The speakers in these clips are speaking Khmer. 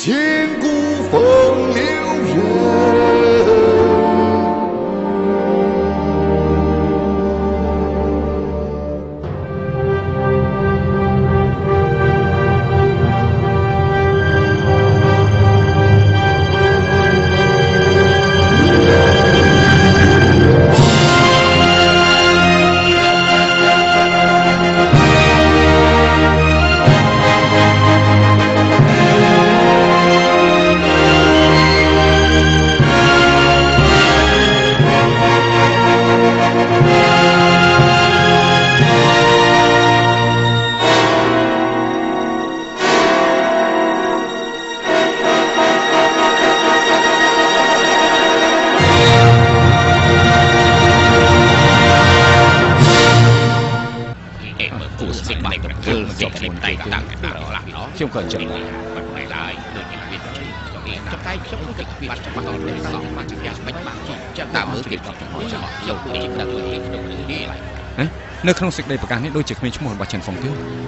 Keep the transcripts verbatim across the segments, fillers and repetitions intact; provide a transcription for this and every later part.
千古风流人。 ខ្ញុំក៏ចឹងដែរបាត់បែរឡើយដូចជាមានជំនាញចំតែខ្ញុំគិតពីបាត់ច្បាស់អត់ទេសោះបានជាយ៉ាងមិនបានជាចាំតាមមើលទៀតខ្ញុំយកពីដាក់លើក្នុងរឿងនេះឡើយនៅក្នុងសេចក្តីប្រកាសនេះដូចជាគ្មានឈ្មោះរបស់ចិនហ្វុងទេ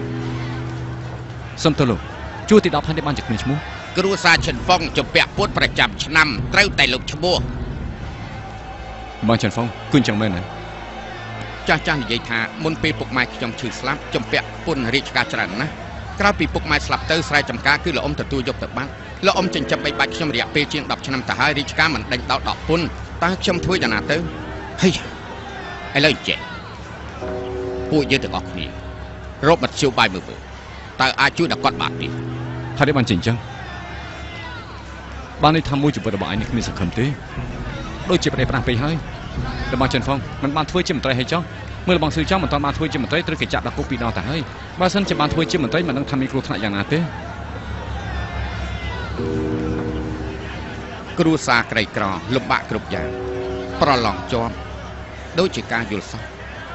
សុំទោសលោកជួរទីដប់ហើយបានជាគ្មានឈ្មោះគ្រួសារចិនហ្វុងជំពាក់ពុតប្រចាំឆ្នាំត្រូវតែលោកឈ្មោះបងចិនហ្វុងគូនចឹងមែនទេចាស់ចាស់និយាយថាមុនពេលពុកម៉ែខ្ញុំឈឺស្លាប់ជំពាក់ពុនរាជការច្រើនណាស់ក្រោយពីពុកម៉ែស្លាប់ទៅស្រែចម្ការគឺលោកអ៊ំទទួលយកទៅបាត់លោកអ៊ំចិញ្ចឹមបីបាច់ខ្ញុំរយៈពេលជាងដប់ឆ្នាំទៅហើយរាជការមិនដេញដោតដកពុនតើខ្ញុំធ្វើយ៉ាងណាទៅហេឥឡូវចេះពួកយើងទាំងអស់គ្នារកមធ្យោបាយមើលមើលតើអាចជួយដល់គាត់បានទេហើយបានចិញ្ចឹមបាននេះថាមួយជីវិតរបស់ឯងនេះគ្មានសង្ឃឹមទេដូចជាប្រទេសប្រាំងពេកហើយរបស់ចិនហ្វុងមិនបានធ្វើជាមន្ត្រីហើយចុះមើលបងស៊ឺចំមិនតាន់បានធ្វើជាមន្ត្រីត្រូវគេចាប់ដាក់គុកពីរដងទៅហើយបើសិនជាបានធ្វើជាមន្ត្រីមិនដឹងថាមានគ្រោះថ្នាក់យ៉ាងណាទេគ្រួសារក្រីក្រលំបាកគ្រប់យ៉ាងប្រឡងជាប់ដូចជាការយល់សោះ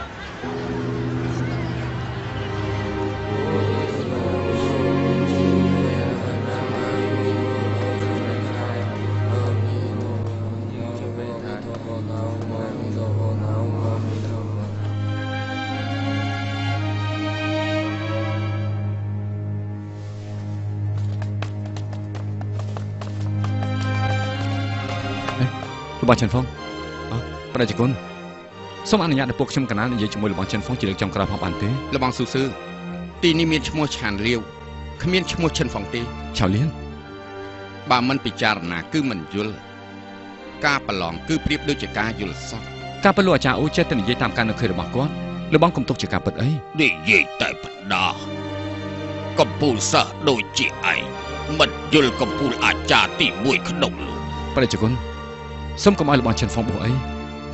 របស់ចិនហ្វុងអឺប្រជាជនសូមអនុញ្ញាតឲ្យពួកខ្ញុំកណាលនិយាយជាមួយរបស់ចិនហ្វុងជាលើកចុងក្រោយផងបានទេរបស់ស៊ូស៊ឺទីនេះមានឈ្មោះឆានលាវគ្មានឈ្មោះចិនហ្វុងទេឆៅលៀនបើមិនពិចារណាគឺមិនយល់ការប្រឡងគឺប្រៀបដូចជាការយល់សោះការប្រឡងអាចារ្យអូចេះតែនិយាយតាមការនឹកឃើញរបស់គាត់លោកបងកុំទុកជាការពិតអីនិយាយតែបដាកំពូលសិស្សដូចជាឯងមិនយល់កំពូលអាចារ្យទីមួយក្នុងលោកប្រជាជនសូមកុំឲ្យរបស់ចិនហ្វុងបោះអី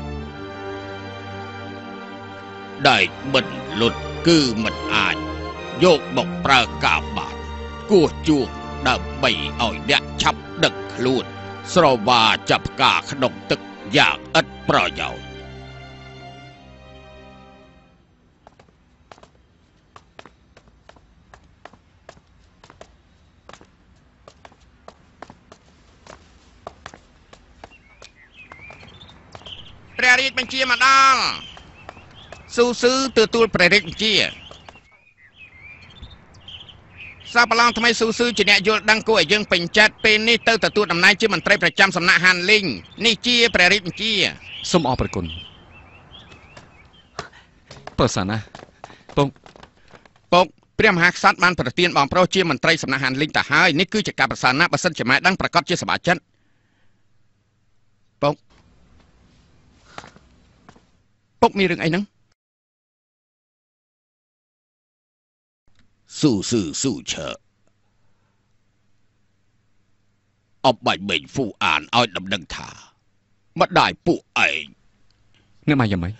ដែលមិនលុតគឺមិនអាចយកមកប្រើការបាបគោះជួងដើម្បីឲ្យអ្នកឆាប់ដឹកខ្លួនស្រវាចាប់ផ្កាក្នុងទឹកយ៉ាងឥតប្រយោជន៍ព្រះរាជបញ្ជាមកដល់ស៊ូស៊ឺទទួលព្រះរាជបញ្ជាសាប្រឡងថ្មីស៊ូស៊ឺជាអ្នកយល់ដឹងគួរឲ្យយើងពេញចិត្តពេលនេះទៅទទួលតំណែងជាមន្ត្រីប្រចាំសំណាក់ហានលីងនេះជាព្រះរាជបញ្ជាសូមអរព្រគុណប្រសាណាពុកពុកព្រះមហាក្សត្របានប្រទានបងប្រុសជាមន្ត្រីសំណាក់ហានលីងទៅហើយនេះគឺជាការប្រសាណាបើសិនជាម៉ែដឹងប្រកាសជាសប្បាយចិត្តពុកពុកមានរឿងអីហ្នឹងស៊ូស៊ឺស៊ូឈើអបបាច់មេងហ្វូអានឲ្យដំណឹងថាម្ដាយពួកឯងអ្នកមកយ៉ាងម៉េច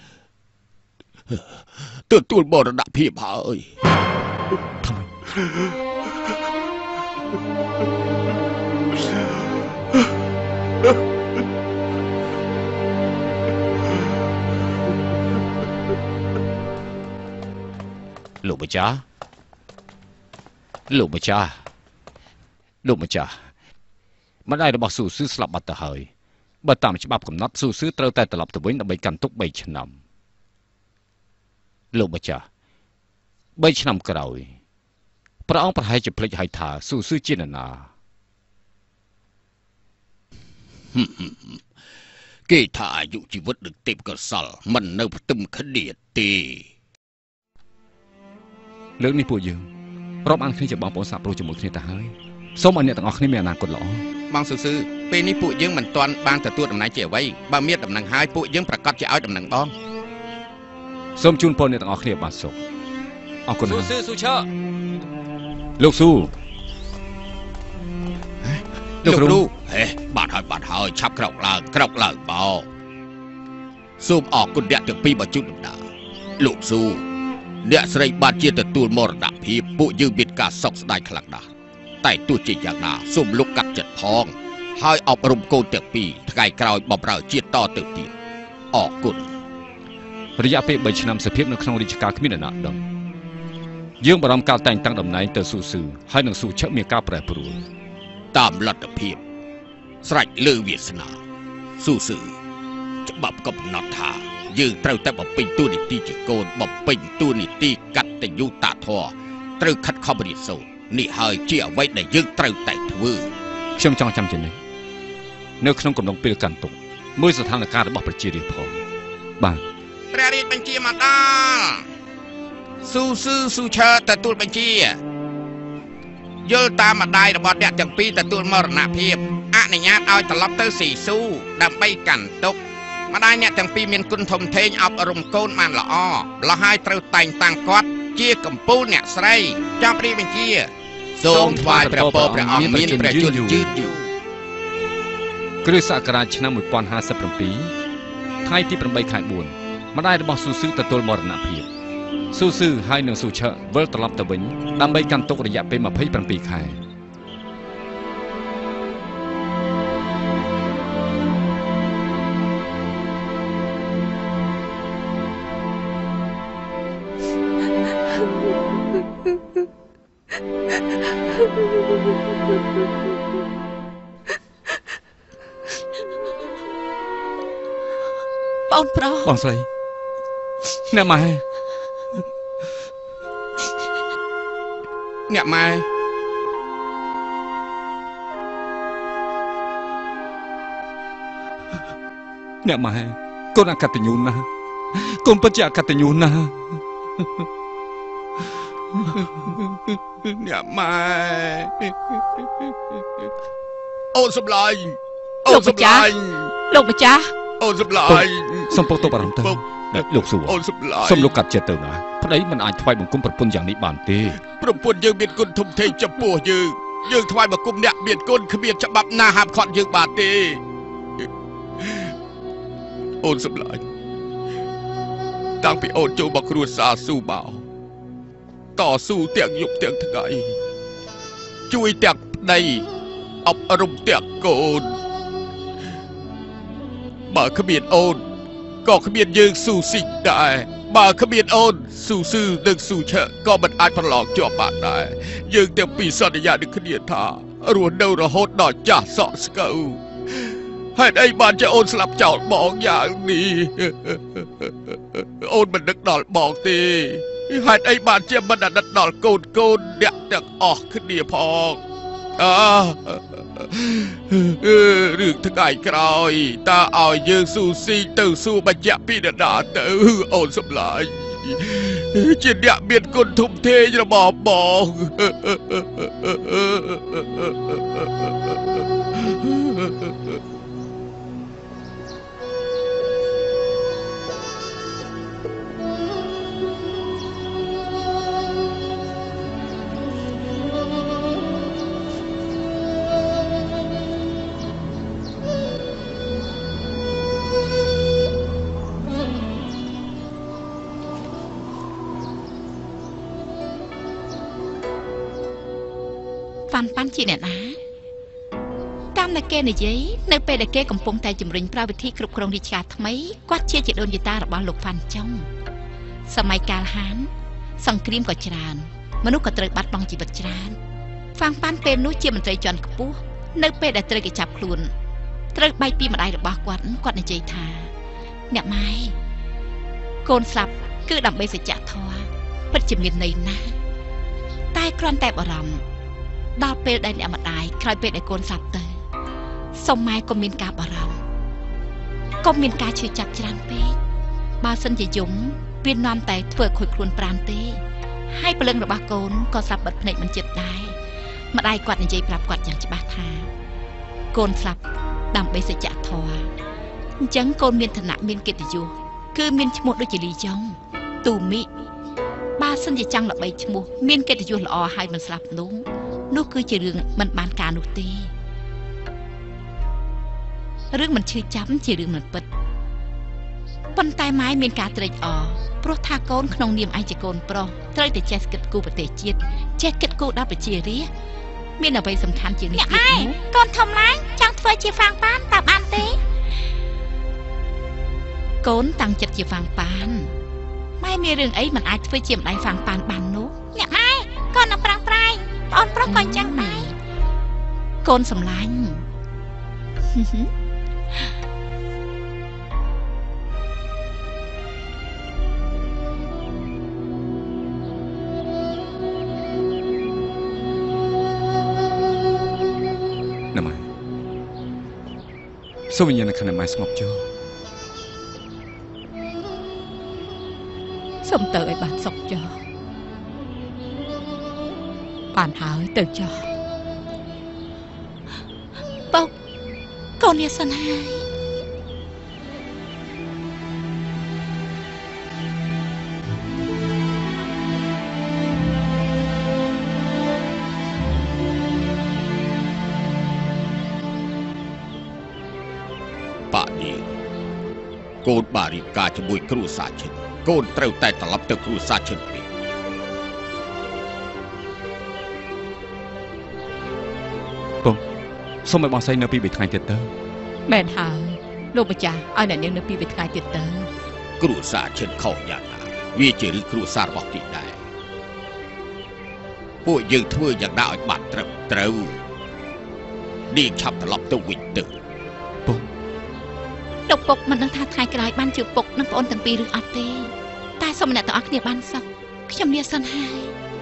ទទួលបរណភាពហើយทำไมលោកម្ចាស់លោកម្ចាស់លោកម្ចាស់ម្ដាយរបស់ស៊ូស៊ឺស្លាប់បាត់ទៅហើយបើតាមច្បាប់កំណត់ស៊ូស៊ឺត្រូវតែត្រឡប់ទៅវិញដើម្បីកាន់ទុកបីឆ្នាំលោកម្ចាស់បីឆ្នាំក្រោយព្រះអង្គប្រហែលជាភ្លេចហើយថាស៊ូស៊ឺជានរណាគេថាអាយុជីវិតដូចទេពកោសលមិននៅផ្ទឹមខដៀតទេលើកនេះពួកយើងរាប់អានគ្នាជាបងប្អូនសាប់ព្រោះជាមួយគ្នាទៅហើយសូមឲ្យអ្នកទាំងអស់គ្នាមានអនាគតល្អបងស៊ូស៊ឺពេលនេះពួកយើងមិនទាន់បានទទួលតំណែងជាអ្វីបើមានតំណែងហើយពួកយើងប្រកាសជាឲ្យតំណែងបងសូមជូនពរអ្នកទាំងអស់គ្នាបានសុខអរគុណស៊ូស៊ឺស៊ូឆើលោកស៊ូលោកគ្រូហេបានហើយបានហើយឆាប់ក្រោកឡើងក្រោកឡើងបោសូមអរគុណអ្នកទាំងពីរបើជួបដំណើរលោកស៊ូអ្នកស្រីបានជាទទួលមរណភាពពួកយើងមានការសោកស្ដាយខ្លាំងណាស់តែទោះជាយ៉ាងណាសូមលោកកាត់ចិត្តផងហើយអប់រំកូនទាំងពីរថ្ងៃក្រោយបម្រើជាតិតទៅទៀតអរគុណរយៈពេលបីឆ្នាំសភាពនៅក្នុងរាជការគ្មានអ្នកណាដឹងយើងបារម្ភការតែងតាំងតំណែងទៅស៊ូស៊ឺហើយនឹងស៊ូឆឹកមានការប្រែប្រួលតាមលទ្ធភាពស្រេចលើវាសនាស៊ូស៊ឺច្បាប់កំណត់ថាយើងត្រូវតែបំពេញតួនាទីជាកូនបំពេញតួនាទីកតញ្ញូតាធម៌ត្រូវខិតខំរៀនសូត្រនេះហើយជាអ្វីដែលយើងត្រូវតែធ្វើខ្ញុំចង់ចាំជានិច្ចនៅក្នុងកំឡុងពេលកាន់ទុក្ខមើលស្ថានភាពរបស់ប្រជារាស្ត្រផងបាទព្រះរាជបញ្ជាមកដល់ស៊ូស៊ឺស៊ូឆើទទួលបញ្ជាយល់តាមម្ដាយរបស់អ្នកទាំងពីរទទួលមរណភាពអនុញ្ញាតឲ្យត្រឡប់ទៅស៊ីស៊ូដើម្បីកាន់ទុក្ខម្ដាយអ្នកទាំងពីរមានគុណធំធេងអប់រំកូនបានល្អម្ល៉េះហើយត្រូវតែងតាំងគាត់ជាកំពូលអ្នកស្រីចាប់រីបញ្ជាសូមថ្វាយព្រះពរព្រះអង្គមានព្រះជន្មយឺតយូរគ្រិស្តសករាជឆ្នាំmột nghìn không trăm năm mươi bảyថ្ងៃទីប្រាំបីខែបួនម្ដាយរបស់ស៊ូស៊ឺទទួលមរណភាពស៊ូស៊ឺហើយនឹងស៊ូឆើវិលត្រឡប់ទៅវិញដើម្បីកាន់ទុក្ខរយៈពេលยี่สิบเจ็ดខែបងប្រុសបងស្រីអ្នកម៉ែអ្នកម៉ែអ្នកម៉ែកូនអកតញ្ញូណាស់កូនពិតជាអកតញ្ញូណាស់អ្នកម៉ែអូនសម្លាញ់អូនសម្លាញ់លោកម្ចាស់អូនសម្លាញ់សូមពុកទៅបារម្ភទៅលោកស៊ូអូនសម្លាញ់សូមលោកកាត់ចិត្តទៅណាប្តីមិនអាចថ្វាយបង្គំប្រពន្ធយ៉ាងនេះបានទេប្រពន្ធយើងមានគុណធំធេងចំពោះយើងយើងថ្វាយបង្គំអ្នកមានគុណគ្មានច្បាប់ណាហាមឃាត់យើងបានទេអូនសម្លាញ់តាំងពីអូនចូលមកគ្រួសារស៊ូមកតស៊ូទាំងយប់ទាំងថ្ងៃជួយទាំងប្តីអប់រំទាំងកូនបើគ្មានអូនក៏គ្មានយើងស៊ូស៊ីដែរបើគ្មានអូនស៊ូស៊ឺនិងស៊ូឆើក៏មិនអាចប្រឡងជាប់បានដែរយើងទាំងពីរសន្យានឹងគ្នាថារស់នៅរហូតដល់ចាស់សក់ស្កូវហេតុអីបានជាអូនស្លាប់ចោលបងយ៉ាងនេះអូនមិននឹកដល់បងទេហេតុអីបានជាមិនអាណិតដល់កូនកូនអ្នកទាំងអស់គ្នាផងអើរឿងថ្ងៃក្រោយតើឲ្យយើងស៊ូស៊ីទៅសួរបញ្ជាក់ពីដដាទៅអូនសម្លាញ់ជាអ្នកមានគុណធំធេងរបស់បងប៉ាន់ប៉ាន់ជាអ្នកណាតាមដែលគេនិយាយនៅពេលដែលគេកំពុងតែជំរុញប្រវិធីគ្រប់គ្រងរាជការថ្មីគាត់ជាជីដូនជីតារបស់លោកហ្វាន់ចុងសម័យកាលហានសង្គ្រាមក៏ច្រើនមនុស្សក៏ត្រូវបាត់បង់ជីវិតច្រើនហ្វាំងប៉ាន់ពេលនោះជាមន្ត្រីជាន់ខ្ពស់នៅពេលដែលត្រូវគេចាប់ខ្លួនត្រូវបែកពីម្ដាយរបស់គាត់គាត់និយាយថាអ្នកម៉ែកូនស្លាប់គឺដើម្បីសច្ចធម៌ពិតជាមានន័យណាស់តែគ្រាន់តែបារម្ភដល់ពេលដែលអ្នកម្ដាយក្រោយពេលដែលកូនស្លាប់ទៅសុំម៉ែក៏មានការបារម្ភក៏មានការឈឺចាប់ច្រើនពេកបើសិនជាយំវានាំតែធ្វើខូចខ្លួនប្រាណទេហើយព្រលឹងរបស់កូនក៏ស្លាប់បិទភ្នែកមិនចិត្តដែរម្ដាយគាត់និយាយប្រាប់គាត់យ៉ាងច្បាស់ថាកូនស្លាប់ដើម្បីសច្ចធម៌អញ្ចឹងកូនមានឋានៈមានកិត្តិយសគឺមានឈ្មោះដូចជាលីយ៉ុងទូមីបើសិនជាចង់ល្បីឈ្មោះមានកិត្តិយសល្អហើយមិនស្លាប់នោះនោះគឺជារឿងមិនបានការនោះទេរឿងមិនឈឺចាប់ជារឿងមិនពិតប៉ុន្តែម៉ែមានការត្រេកអរព្រោះថាកូនក្នុងនាមឯងជាកូនប្រុសត្រូវតែចេះគិតគូរប្រទេសជាតិចេះគិតគូរដល់ប្រជារាស្ត្រមានអ្វីសំខាន់ជាងនេះទៀតនោះកូនធំឡើងចង់ធ្វើជាហ្វាំងប៉ានតើបានទេកូនតាំងចិត្តជាហ្វាំងប៉ានម៉ែមានរឿងអីមិនអាចធ្វើជាម្ដាយហ្វាំងប៉ានបាននោះអ្នកម៉ែកូននឹងប្រាំងប្រែងបងប្រុសក៏អញ្ចឹងដែរកូនសម្លាញ់ណាម៉ែសូមវិញ្ញាណក្ខន្ធម៉ែស្ងប់ចុះសុំទៅឲ្យបានសុខចុះបានហើយទៅចុះបុកកូននេះសិនហើយបាក់នេះកូនបារីកាជាមួយគ្រូសាឈិតកូនត្រូវតែត្រឡប់ទៅគ្រូសាឈិតវិញបងសូមឲ្យបងស្រីនៅពីបីថ្ងៃទៀតទៅមែនហើយលោកម្ចាស់ឲ្យអ្នកនាងនៅពីបីថ្ងៃទៀតទៅគ្រូសាឈិតខុសយ៉ាងណាវាជាឬគ្រូសារបស់ទីដែរពួកយើងធ្វើយ៉ាងណាឲ្យបានត្រឹមត្រូវនាងឆាប់ត្រឡប់ទៅវិញទៅបងលោកពុកមិនដឹងថាថ្ងៃក្រោយបានជួបពុកនិងប្អូនទាំងពីរឬអត់ទេតែសូមអ្នកទាំងអស់គ្នាបានសុខខ្ញុំលាសិនហើយ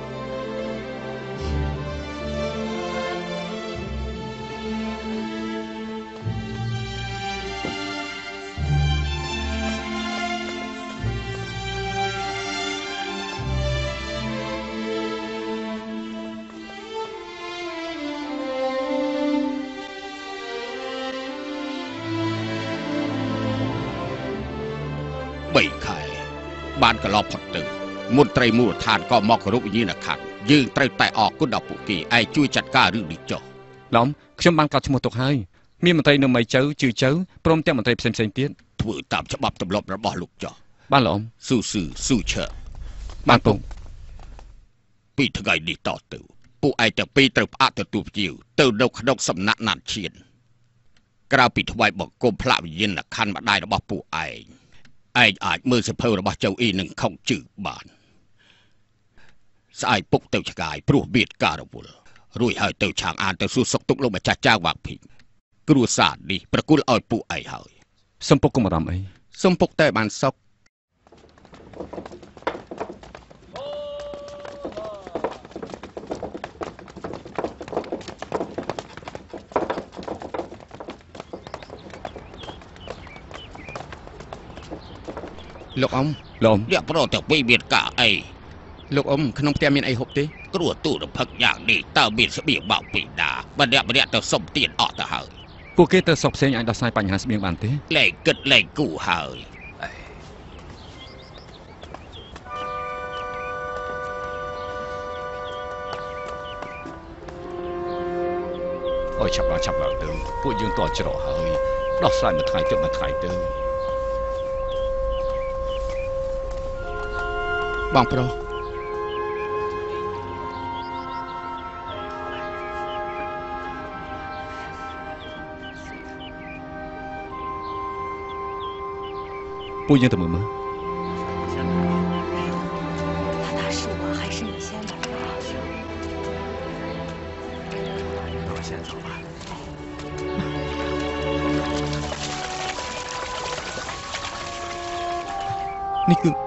បីខែបានកន្លប់ផុតទៅមន្ត្រីមូលដ្ឋានក៏មកគោរពវិញ្ញាណក្ខន្ធយើងត្រូវតែអរគុណដល់ពួកគេឯងជួយចាត់ការរឿងនេះចុះឡំខ្ញុំបានកត់ឈ្មោះទុកហើយមានមន្ត្រីនៅមីជើជឺជើព្រមទាំងមន្ត្រីផ្សេងផ្សេងទៀតធ្វើតាមច្បាប់ទម្លាប់របស់លោកចុះបានឡំស៊ូស៊ឺស៊ូឈើបានពងពីថ្ងៃនេះតទៅពួកឯងទាំងពីរត្រូវផ្អាកទទួលភ្ញៀវទៅនៅក្នុងសំណាក់ណាត់ឈៀនក្រៅពីថ្វាយបង្គំផ្លាកវិញ្ញាណក្ខន្ធម្ដាយរបស់ពួកឯងឯងអាចមើលសភៅរបស់ចៅអ៊ីនឹងខុងជឺបានស្អែកពុកទៅឆ្កាយព្រោះមានការរវល់រួចហើយទៅឆាងអានទៅសួរសុខទុក្ខលោកម្ចាស់ចៅវាក់ភីគ្រួសារនេះប្រគល់ឲ្យពួកឯងហើយសំពុកកុំអារម្មណ៍អីសំពុកតែបានសុខលោកអ៊ំលោកអ្នកប្រទៅពីមានការអីលោកអ៊ំក្នុងផ្ទះមានអីហូបទេគ្រោះទូរភឹកយ៉ាងនេះតើមានស្បៀងបោកពីណាបើអ្នកម្នាក់ទៅសុំទៀនអស់ទៅហើយពួកគេទៅសុកផ្សេងអាចដោះស្រាយបញ្ហាស្បៀងបានទេលែងគិតលែងគូហើយអូយឆាប់ឡើងឆាប់ឡើងទៅពួកយើងតច្រកហើយដោះស្រាយមួយថ្ងៃទៅមួយថ្ងៃទៅបងប្រុសពួកយើងទៅមើលមើលនេះគឺ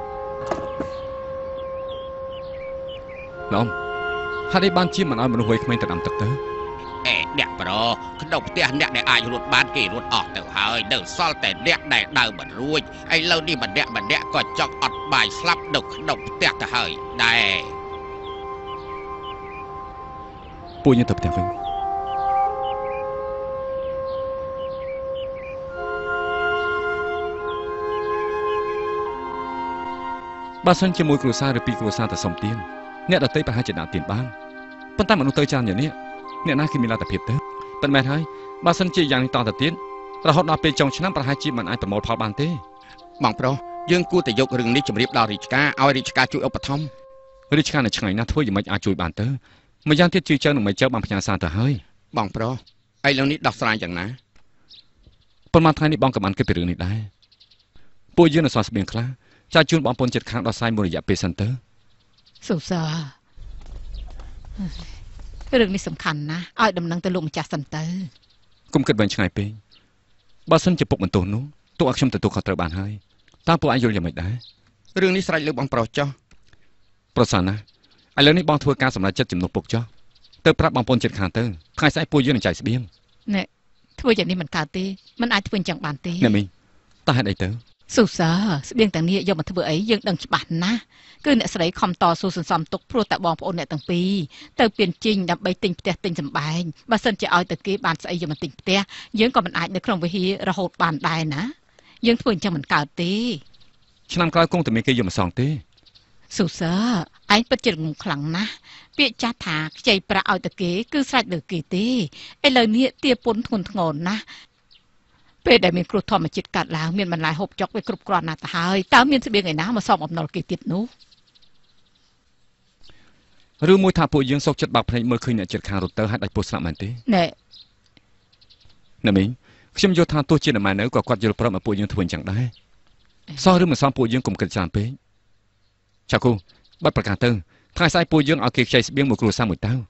ឡំហេតុអីបានជាមិនឲ្យមនុស្សវ័យក្មេងទៅដាំទឹកទៅអេអ្នកប្រក្នុងផ្ទះអ្នកដែលអាចរត់បានគេរត់អស់ទៅហើយនៅសល់តែអ្នកដែលដើរមិនរួចឥឡូវនេះម្នាក់ម្នាក់ក៏ចង់អត់បាយស្លាប់នៅក្នុងផ្ទះទៅហើយដែរពួកយើងទៅផ្ទះវិញបើសិនជាមួយគ្រួសារឬពីរគ្រួសារទៅសុំទានអ្នកដទៃប្រហែលជាដាក់ទានបានប៉ុន្តែមនុស្សទៅច្រើនយ៉ាងនេះអ្នកណាគេមានលទ្ធភាពទៅប៉ុន្តែហើយបើសិនជាយ៉ាងនេះតទៅទៀតរហូតដល់ពេលចុងឆ្នាំប្រហែលជាមិនអាចប្រមូលផលបានទេបងប្រុសយើងគួរតែយករឿងនេះជម្រាបដល់រាជការឲ្យរាជការជួយឧបត្ថម្ភរាជការនៅឆ្ងាយណាស់ធ្វើយ៉ាងម៉េចអាចជួយបានទៅម្យ៉ាងទៀតជឿចៅនឹងមិនចៅបានផ្ញើសារទៅហើយបងប្រុសឥឡូវនេះដោះស្រាយយ៉ាងណាប៉ុន្មានថ្ងៃនេះបងក៏បានគិតពីរឿងនេះដែរពួកយើងនៅសល់ស្បៀងខ្លះចាជូនបងប្អូនចិត្តខាងដោះស្រាយមួយរយៈពេលសិនទៅសុសារឿងនេះសំខាន់ណាស់ឲ្យដំណឹងទៅលោកម្ចាស់សិនទៅកុំគិតវែងឆ្ងាយពេកបើសិនជាពុកបន្ទោសនោះទោះឲ្យខ្ញុំទទួលខុសត្រូវបានហើយតើពួកឯងយល់យ៉ាងម៉េចដែររឿងនេះស្រេចលើបងប្រុសចុះប្រសាណាឥឡូវនេះបងធ្វើការសម្រេចចិត្តជំនួសពុកចុះទៅប្រាប់បងប្អូនចិត្តខាងទៅថ្ងៃស្អែកពួកយើងនឹងចែកស្បៀងណែធ្វើយ៉ាងនេះមិនកើតទេមិនអាចធ្វើអញ្ចឹងបានទេណែមីងតើហេតុអីទៅសុសាស្បៀងទាំងនេះយកមកធ្វើអីយើងដឹងច្បាស់ណាស់គឺអ្នកស្រីខំតស៊ូសន្សំទុកព្រោះតែបងប្អូនអ្នកទាំងពីរទៅពៀនជីងដើម្បីទិញផ្ទះទិញសម្បែងបើសិនជាឲ្យទៅគេបានស្អីយកមកទិញផ្ទះយើងក៏មិនអាចនៅក្នុងវិហាររហូតបានដែរណាយើងធ្វើអញ្ចឹងមិនកើតទេឆ្នាំក្រោយគង់តែមានគេយកមកសងទេសុសាឯងពិតជាងងខ្លាំងណាស់ពាក្យចាស់ថាខ្ចីប្រាក់ឲ្យទៅគេគឺស្រេចលើគេទេឥឡូវនេះទាពន្ធធ្ងន់ធ្ងរណាស់ពេលដែលមានគ្រោះធម្មជាតិកើតឡើងមានបន្លែហូបចុកវាគ្រប់គ្រាន់ណាស់ទៅហើយតើមានស្បៀងឯណាមកសមអំណុលគេទៀតនោះឬមួយថាពួកយើងសោកចិត្តបាក់ភ្នែកមើលឃើញអ្នកចិត្តខាងរត់ទៅហើយដាច់ពោះស្លាប់មែនទេណែណែមីងខ្ញុំយល់ថាទោះជានរម៉ែនៅក៏គាត់យល់ព្រមឲ្យពួកយើងធ្វើអញ្ចឹងដែរសោះឬមិនសមពួកយើងកុំគិតច្រើនពេកចាគូបាត់ប្រកាសទៅថ្ងៃស្អែកពួកយើងឲ្យគេខ្ចីស្បៀងមួយគ្រួសារមួយតើ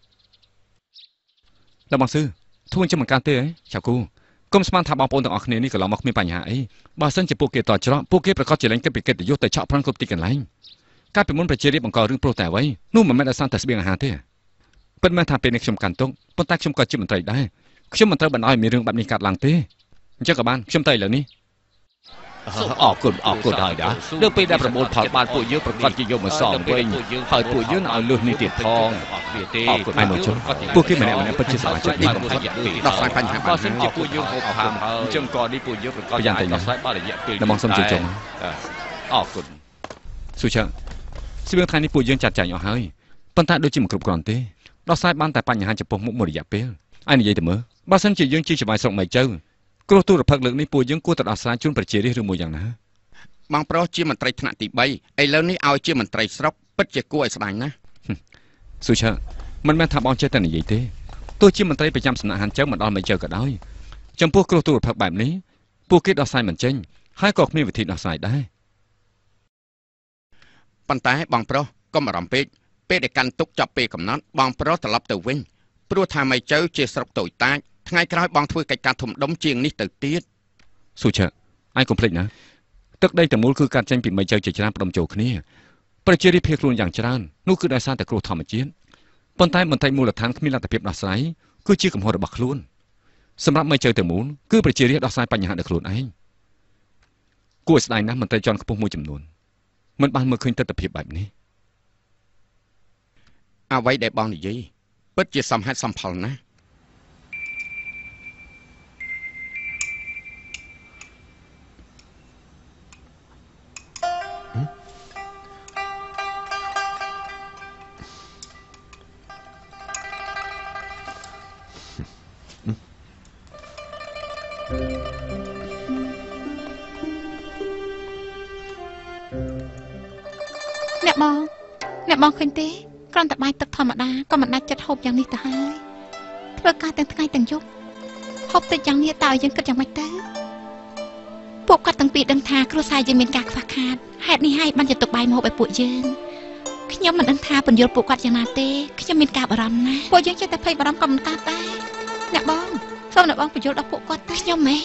ដល់បងស៊ឺធ្វើអញ្ចឹងមិនកើតទេហ៎ចាគូគុំស្មានថាបងប្អូនទាំងអស់គ្នានេះក៏ឡងមកគ្មានបញ្ហាអីបើសិនជាពួកគេតច្រកពួកគេប្រកាសជាលែងគិតពីកិត្តិយសទៅឆក់ប្រាំងគ្រប់ទីកន្លែងកាលពីមុនប្រជារាស្ត្របង្ករឿងប្រុសតែអ្វីនោះមិនមែនដោយសារតែស្បៀងអាហារទេពិតមែនថាពេលនេះខ្ញុំកាន់ទុកប៉ុន្តែខ្ញុំក៏ជាមន្ត្រីដែរខ្ញុំមិនត្រូវបណ្ដោយឲ្យមានរឿងបែបនេះកើតឡើងទេអញ្ចឹងក៏បានខ្ញុំទៅឥឡូវនេះអរគុណអរគុណហើយដែរនៅពេលដែលប្រមូលផលបានពួកយើងប្រកាសជាយកមកសងវិញហើយពួកយើងឲ្យលុះនេះទៀតផងអរគុណឯនោះជុំពួកគេម្នាក់ម្នាក់ពិតជាសមាជិកនេះបំផុតដោះស្រាយបញ្ហាបើសិនជាពួកយើងហូបផាមហើយអញ្ចឹងក៏នេះពួកយើងប្រកាសជាដោះស្រាយបានរយៈពេលដល់មកសុំជឿជុំអរគុណស៊ូឆាស្បៀងថ្ងៃនេះពួកយើងចាត់ចែងអស់ហើយប៉ុន្តែដូចជាមិនគ្រប់គ្រាន់ទេដោះស្រាយបានតែបញ្ហាចំពោះមុខមួយរយៈពេលឯនិយាយទៅមើលបើសិនជាយើងជាច្បាយស្រុកម៉ៃជើគ្រោះទូរភ័ក្រលើកនេះពួកយើងគួរតែដោះស្រាយជូនប្រជារាស្ត្រឬមួយយ៉ាងណាបងប្រុសជាមន្ត្រីថ្នាក់ទីបីឥឡូវនេះឲ្យជាមន្ត្រីស្រុកពិតជាគួរឲ្យស្ដាយណាស់ស៊ូឆាមិនមែនថាបងចេះតែនិយាយទេទោះជាមន្ត្រីប្រចាំសំណាក់ហានជើមិនដល់ម៉ៃជើក៏ដោយចំពោះគ្រោះទូរភ័ក្របែបនេះពួកគេដោះស្រាយមិនចេញហើយក៏គ្មានវិធីដោះស្រាយដែរប៉ុន្តែបងប្រុសកុំអារម្មណ៍ពេកពេលដែលកាន់ទុកចាប់ពេលកំណត់បងប្រុសត្រឡប់ទៅវិញព្រោះថាម៉ៃជើជាស្រុកតូចតាចថ្ងៃក្រោយបងធ្វើកិច្ចការធំដុំជាងនេះទៅទៀតស៊ូឆាឯងកុំភ្លេចណាទឹកដីទាំងមូលគឺការចេញពីម៉ៃជើជាច្រើនផ្ដុំចូលគ្នាប្រជារាស្ត្រភៀសខ្លួនយ៉ាងច្រើននោះគឺដោយសារតែគ្រោះធម្មជាតិប៉ុន្តែមន្ត្រីមូលដ្ឋានគ្មានលទ្ធភាពដោះស្រាយគឺជាកំហុសរបស់ខ្លួនសម្រាប់ម៉ៃជើទាំងមូលគឺប្រជារាស្ត្រដោះស្រាយបញ្ហាដោយខ្លួនឯងគួរស្ដាយណាស់មន្ត្រីជាន់ខ្ពស់មួយចំនួនមិនបានមើលឃើញទស្សនវិជ្ជាបែបនេះអ្វីដែលបងនិយាយពិតជាសមហេតុសមផលណាស់អ្នកបងអ្នកបងឃើញទេគ្រាន់តែបាយទឹកធម្មតាក៏មិនដាច់ចិត្តហូបយ៉ាងនេះទៅហើយធ្វើការទាំងថ្ងៃទាំងយប់ហូបតិចយ៉ាងនេះតើយើងគិតយ៉ាងម៉េចទៅពួកគាត់ទាំងពីរដឹងថាគ្រួសារយើងមានការខ្វះខាតហេតុនេះហើយបានជាទុកបាយមកឲ្យពួកយើងខ្ញុំមិនដឹងថាបញ្យល់ពួកគាត់យ៉ាងណាទេខ្ញុំមានការបារម្ភណាស់ពួកយើងចេះតែភ័យបារម្ភក៏មិនកើតដែរអ្នកបងសូមអ្នកបងបញ្យល់ដល់ពួកគាត់ទៅខ្ញុំហ៎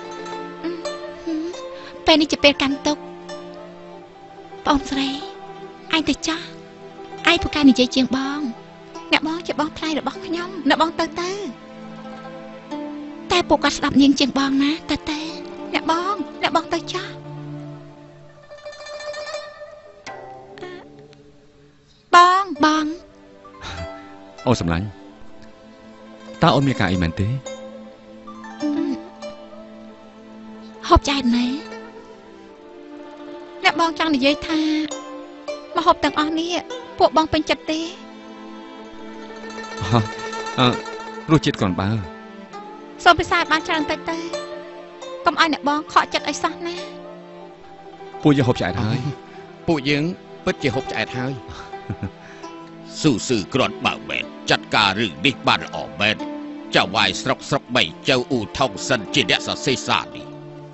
ពេលនេះជាពេលកាន់ទុកបងស្រីឯងទៅចាស់ឯងពូកែនិយាយជាងបងអ្នកបងជាបងថ្លៃរបស់ខ្ញុំអ្នកបងទៅទៅតែពួកគាត់ស្ដាប់ញៀងជាងបងណាតែតែអ្នកបងអ្នកបងទៅចាស់បងបងអូនសម្លាញ់តើអូនមានការអីមែនទេហូបចែកណែអ្នកបងចង់និយាយថាមកហូបទាំងអស់នេះពួកបងពេញចិត្តទេអឺរសជាតិcònបើសូមពិសាបានច្រើនតិចទៅកុំឲ្យអ្នកបងខកចិត្តអីសោះណាពួកយើងហូបឆ្អែតហើយពួកយើងពិតជាហូបឆ្អែតហើយស៊ូស៊ឺគ្រាន់បើមែនចាត់ការរឿងនេះបានល្អមែនចៅវាយស្រុកស្រុកបីចៅអ៊ូថងសិនជាអ្នកសរសេរសារនេះ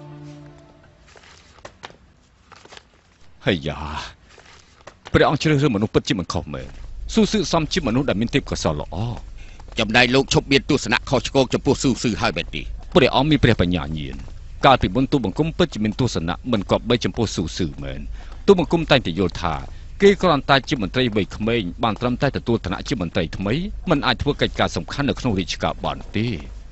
ហើយយ៉ាព្រះអង្គជ្រើសរើសមនុស្សពិតជាមិនខុសមែនស៊ូស៊ឺសំជាមនុស្សដែលមានទេពកោសល្យល្អចំណាយលោកឈប់មានទស្សនៈខុសឆ្គងចំពោះស៊ូស៊ឺហើយបែបនេះព្រះអង្គមានព្រះបញ្ញាញាណកាលពីមុនទូបង្គំពិតជាមានទស្សនៈមិនគប្បីចំពោះស៊ូស៊ឺមែនទូបង្គំតែងតែយល់ថាគេគ្រាន់តែជាមន្ត្រីវ័យក្មេងបានត្រឹមតែទទួលឋានៈជាមន្ត្រីថ្មីមិនអាចធ្វើកិច្ចការសំខាន់នៅក្នុងរាជការបានទេ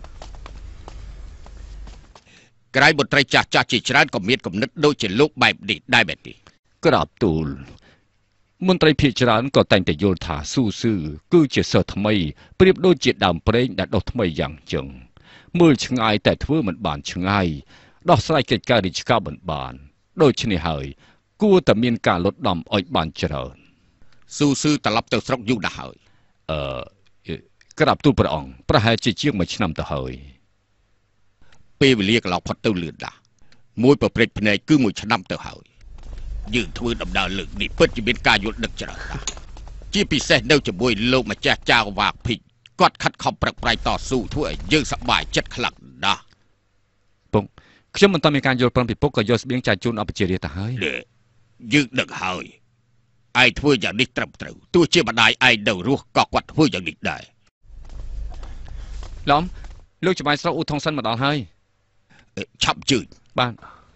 ក្រែងមន្ត្រីចាស់ចាស់ជាច្រើនក៏មានគំនិតដូចជាលោកបែបនេះដែរបែបនេះក្រាបទូលមន្ត្រីភាគច្រើនក៏តែងតែយល់ថាស៊ូស៊ឺគឺជាសិស្សថ្មីប្រៀបដូចជាដើមប្រេងដែលដុះថ្មីយ៉ាងចឹងមើលឆ្ងាយតែធ្វើមិនបានឆ្ងាយដោះស្រាយកិច្ចការរាជការមិនបានដូច្នេះហើយគួរតែមានការលុតដំឲ្យបានច្រើនស៊ូស៊ឺត្រឡប់ទៅស្រុកយូរណាស់ហើយអឺក្រាបទូលព្រះអង្គប្រហែលជាជាងមួយឆ្នាំទៅហើយពេលវេលាកន្លងផុតទៅលឿនណាស់មួយប្រព្រឹត្តភ្នែកគឺមួយឆ្នាំទៅហើយយើងធ្វើដំណើរលើកនេះពិតជាមានការយល់ដឹកច្រើនណាស់ជាពិសេសនៅជាមួយលោកម្ចាស់ចៅវាភិកគាត់ខិតខំប្រឹកប្រែងតស៊ូធ្វើឲ្យយើងសប្បាយចិត្តខ្លាំងណាស់ពុកខ្ញុំមិនតមានការយល់ព្រមពីពុកក៏យកស្បៀងចាយជូនអបជារាទៅហើយយើងដឹកហើយឯងធ្វើយ៉ាងនេះត្រឹមត្រូវទោះជាម្ដាយឯងនៅរស់ក៏គាត់ធ្វើយ៉ាងនេះដែរឡំលោកច្បាយស្រុកអ៊ូថងសិនមកដល់ហើយឆាប់ជឿបាទ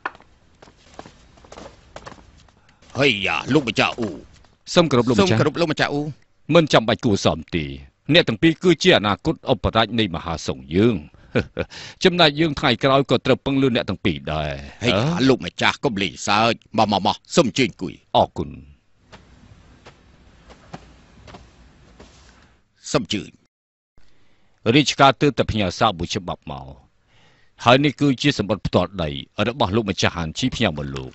ហើយយ៉ាលោកម្ចាស់អ៊ូសូមគោរពលោកម្ចាស់សូមគោរពលោកម្ចាស់អ៊ូមិនចាំបាច់គួរសមទេអ្នកទាំងពីរគឺជាអនាគតឧបរាជនៃមហាសង្ឃយើងចំណែកយើងថ្ងៃក្រោយក៏ត្រូវពឹងលើអ្នកទាំងពីរដែរហើយលោកម្ចាស់កុំលេងសើចមកមកមកសូមអញ្ជើញអង្គុយអរគុណសូមអញ្ជើញរាជការទើបតែផ្ញើសារមួយច្បាប់មកហើយនេះគឺជាសម្បត្តិផ្ទាល់ដីរបស់លោកម្ចាស់ហានជីផ្ញើមកលោក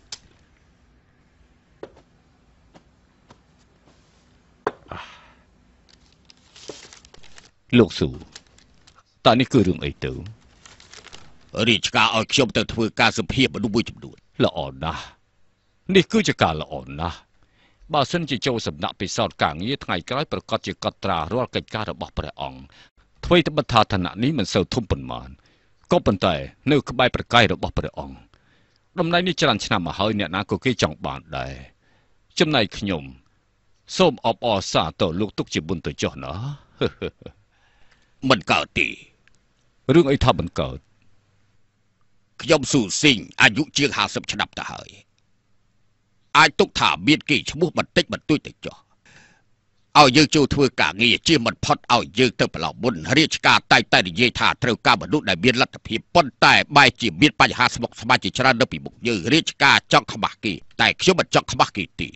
លោកស៊ូតើនេះគឺរឿងអីទៅរាជការឲ្យខ្ញុំទៅធ្វើការសម្ភាសមនុស្សមួយចំនួនល្អណាស់នេះគឺជាការល្អណាស់បើសិនជាចូលសំណាក់ពិសោធន៍ការងារថ្ងៃក្រោយប្រកាសជាកត់ត្រារាល់កិច្ចការរបស់ព្រះអង្គអ្វីត្បិតថាឋានៈនេះមិនសូវធំប៉ុន្មានក៏ប៉ុន្តែនៅក្បែរប្រកាយរបស់ព្រះអង្គដំណែងនេះច្រើនឆ្នាំមកហើយអ្នកណាក៏គេចង់បានដែរចំណែកខ្ញុំសូមអបអរសាទរលោកទុកជាបុណ្យទៅចុះណាមិនកើតទេរឿងអីថាមិនកើតខ្ញុំស៊ូស៊ីងអាយុជាងห้าสิบឆ្នាំទៅហើយអាចទុកថាមានគេឈ្មោះបន្តិចបន្តួចទៅចុះឲ្យយើងចូលធ្វើការងារជាមិនផុតឲ្យយើងទៅប្រឡងមុនរាជការតែតែនិយាយថាត្រូវការមនុស្សដែលមានលទ្ធភាពប៉ុន្តែបែរជាមានបញ្ហាស្មុគស្មាញជាច្រើននៅពីមុខយើងរាជការចង់ខ្មាស់គេតែខ្ញុំមិនចង់ខ្មាស់គេទេ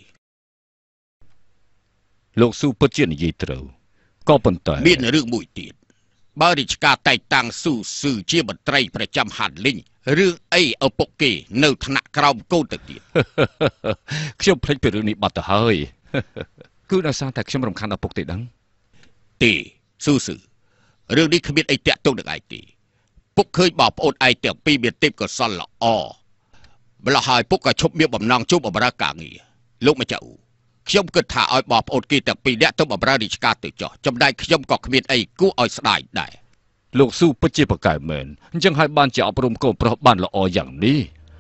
លោកស៊ូពិតជានិយាយត្រូវក៏ប៉ុន្តែមានរឿងមួយទៀតបើរាជការតែងតាំងស៊ូស៊ឺជាមន្ត្រីប្រចាំហាត់លីងរឿងអីឪពុកគេនៅថ្នាក់ក្រោមកូនទៅទៀតខ្ញុំភ្លេចពីរឿងនេះបាត់ទៅហើយគឺដោយសារតែខ្ញុំរំខានឪពុកទេដឹងទេស៊ូស៊ឺរឿងនេះគ្មានអីតាក់ទងនឹងឯងទេពុកឃើញបងប្អូនឯងទាំងពីរមានទេពកោសល្យល្អម្ល៉េះហើយពុកក៏ឈប់មានបំណងជួបបម្រើការងារលោកម្ចាស់ខ្ញុំគិតថាឲ្យបងប្អូនគេទាំងពីរនាក់ទៅបម្រើរាជការទៅចោះចំណែកខ្ញុំក៏គ្មានអីគួរឲ្យស្ដាយដែរលោកស៊ូពិតជាប្រកែកមែនអញ្ចឹងហើយបានជាអប់រំកូនប្រុសបានល្អយ៉ាងនេះ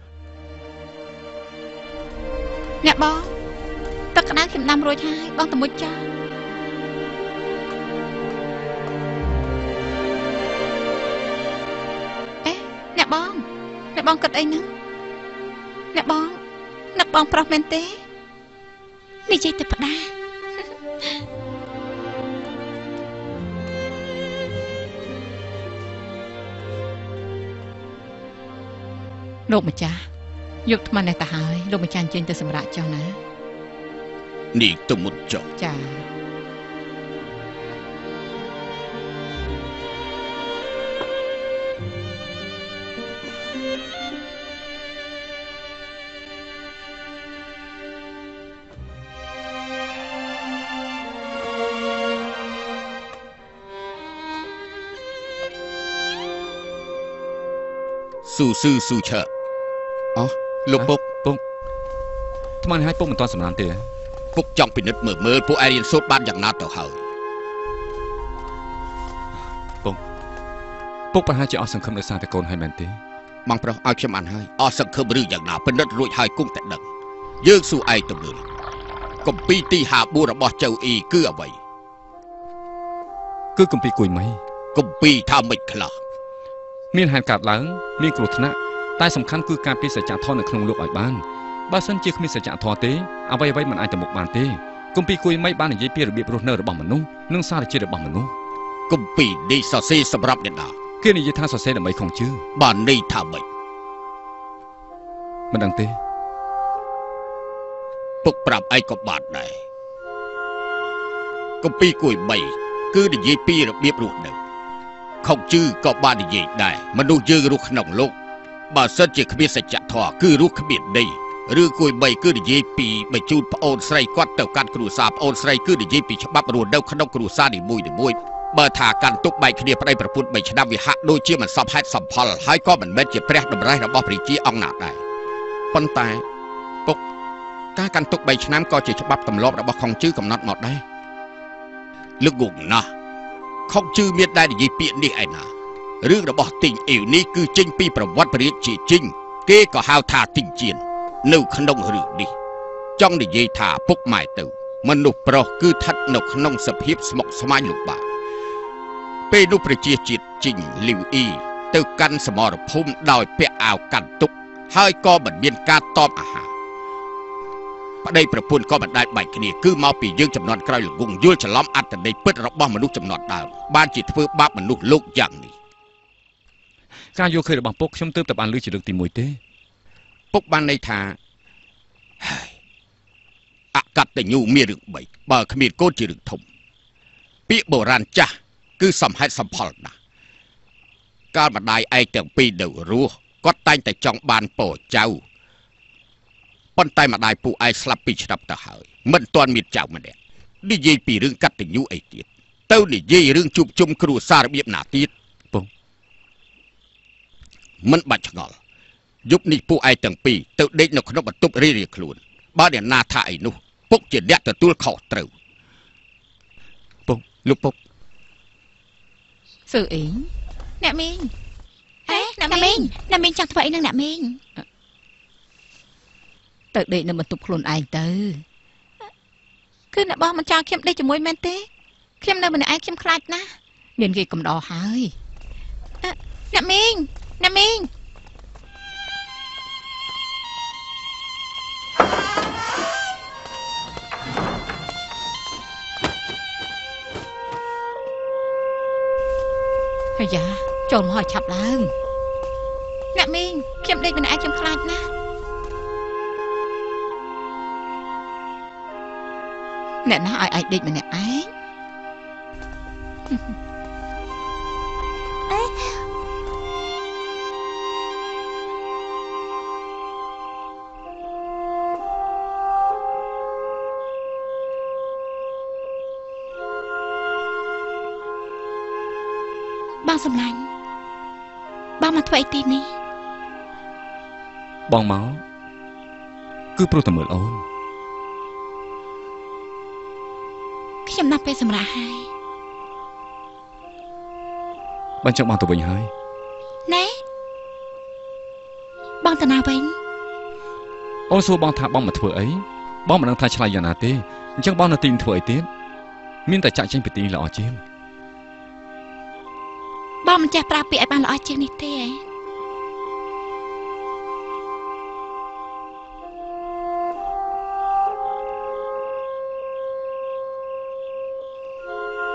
អ្នកបងទឹកក្តៅខ្ញុំដាំរួចហើយបងទៅមុជចាអេអ្នកបងអ្នកបងគិតអីហ្នឹងអ្នកបងអ្នកបងប្រុសមែនទេនិយាយទៅផ្ដាលោកម្ចាស់យកថ្មនេះទៅហើយលោកម្ចាស់អញ្ជើញទៅសម្រាប់ចុះណានេះទៅមុតចុះចាស៊ូស៊ឺស៊ូឆើអូលោកពុកពុកថ្មនេះឲ្យពុកមិនតសម្រានទេពុកចង់ពិនិត្យមើលមើលពួកឯរៀនសូត្របានយ៉ាងណាទៅហើយពុកពុកប្រហែលជាអស់សង្ឃឹមដោយសារតែកូនហើយមែនទេបងប្រុសឲ្យខ្ញុំអានហើយអស់សង្ឃឹមឬយ៉ាងណាពិនិត្យរួចហើយគង់តែដឹងយើងស៊ូឯងទៅមើលគម្ពីរទីហាបួររបស់ចៅអ៊ីគឺអ្វីគឺគម្ពីរគួយម៉ៃគម្ពីរថាម៉េចខ្លះមានហេតុកើតឡើងមានគ្រោះថ្នាក់តែសំខាន់គឺការពារសច្ចធម៌នៅក្នុងលោកឲ្យបានបើសិនជាគ្មានសច្ចធម៌ទេអ្វីអ្វីមិនអាចទៅមុខបានទេគម្ពីរគួយម៉ៃបាននិយាយពីរបៀបរស់នៅរបស់មនុស្សនិងសារជាតិរបស់មនុស្សគម្ពីរនេះសរសេរសម្រាប់អ្នកណាគេនិយាយថាសរសេរដើម្បីខំជឿបានន័យថាម៉េចមិនដឹងទេពុកប្រាប់ឯងក៏បានដែរគម្ពីរគួយម៉ៃគឺនិយាយពីរបៀបរស់នៅខុសជឿក៏បាននិយាយដែរមនុស្សយើងរស់ក្នុងលោកបើសិនជាគ្មានសច្ចធម៌គឺរស់គ្មានដីឬគួយបីគឺនិយាយពីបញ្ជូនប្អូនស្រីគាត់ទៅកាន់គ្រួសារប្អូនស្រីគឺនិយាយពីច្បាប់រស់នៅក្នុងគ្រួសារនីមួយៗបើថាកាន់ទុកបែកគ្នាប្តីប្រពន្ធបីឆ្នាំវាហាក់ដូចជាមិនសមហេតុសមផលហើយក៏មិនមែនជាព្រះតម្រេះរបស់ព្រះជាអង្គណាដែរប៉ុន្តែពុកការកាន់ទុកបីឆ្នាំក៏ជាច្បាប់ទម្លាប់របស់ខុងជឺកំណត់មកដែរលើកងងណាស់ខុងជឺមានដែរនិយាយពាក្យនេះឯណារឿងរបស់ទីងអ៊ីវនេះគឺចេញពីប្រវត្តិព្រះរាជាជីងគេក៏ហៅថាទីងជៀននៅក្នុងរឿងនេះចង់និយាយថាពុកម៉ែទៅមនុស្សប្រុសគឺស្ថិតនៅក្នុងសភាពស្មុគស្មាញលំបាកពេលនោះប្រជាជាតិជីងលីវអ៊ីទៅកាន់សមរភូមិដោយពាក់អាវកាន់ទុកហើយក៏មិនមានការតបអាហារប្តីប្រពន្ធក៏មិនដែលបែកគ្នាគឺមកពីយើងចំនួនក្រោយល្ងងយល់ច្រឡំអត្តន័យពិតរបស់មនុស្សចំនួនដើមបានជាធ្វើបាបមនុស្សលោកយ៉ាងនេះការយល់ឃើញរបស់ពុកខ្ញុំទើបតែបានលើកជាលើកទីមួយទេពុកបានន័យថាអកតញ្ញូមានរឿងបីបើគ្មានកូនជារឿងធំពាក្យបុរាណចាស់គឺសមហេតុសមផលណាស់កាលម្ដាយឯងទាំងពីរនៅរស់គាត់តែងតែចង់បានពរចៅប៉ុន្តែម្ដាយពួកឯងស្លាប់ពីរឆ្នាំទៅហើយមិនទាន់មានចៅម្នាក់និយាយពីរឿងកតញ្ញូអីទៀតទៅនិយាយរឿងជួបជុំគ្រួសាររបៀបណាទៀតពុកមិនបាច់ឆ្ងល់យប់នេះពួកឯងទាំងពីរទៅដេកនៅក្នុងបន្ទប់រៀងៗខ្លួនបើអ្នកណាថាអីនោះពុកជាអ្នកទទួលខុសត្រូវពុកលោកពុកសឺអីអ្នកមីងអេអ្នកមីងអ្នកមីងចង់ធ្វើអីនឹងអ្នកមីងទៅដេកនៅបន្ទប់ខ្លួនឯងទៅគឺអ្នកបងមិនចង់ខ្ញុំដេកជាមួយមែនទេខ្ញុំនៅម្នាក់ឯងខ្ញុំខ្លាចណាស់មានគេកំដរហើយអ្នកមីងអ្នកមីងអាយ៉ាចូលមកឲ្យឆាប់ឡើងអ្នកមីងខ្ញុំដេកម្នាក់ឯងខ្ញុំខ្លាចណាស់អ្នកណាឲ្យឯងដេកម្នាក់ឯងបងសំឡាញ់បងមកធ្វើអីទីនេះបងមកគឺព្រោះតែមើលអូនខ្ញុំណាស់ពេលសម្រាប់ហើយបានចង់បងទៅវិញហើយណែបងទៅណាវិញអូនសួរបងថាបងមកធ្វើអីបងមិនដឹងថាឆ្លើយយ៉ាងណាទេអញ្ចឹងបងនៅទីនេះធ្វើអីទៀតមានតែចាក់ចេញពីទីនេះល្អជាងបងមិនចេះប្រើពាក្យឲ្យបានល្អជាងនេះទេ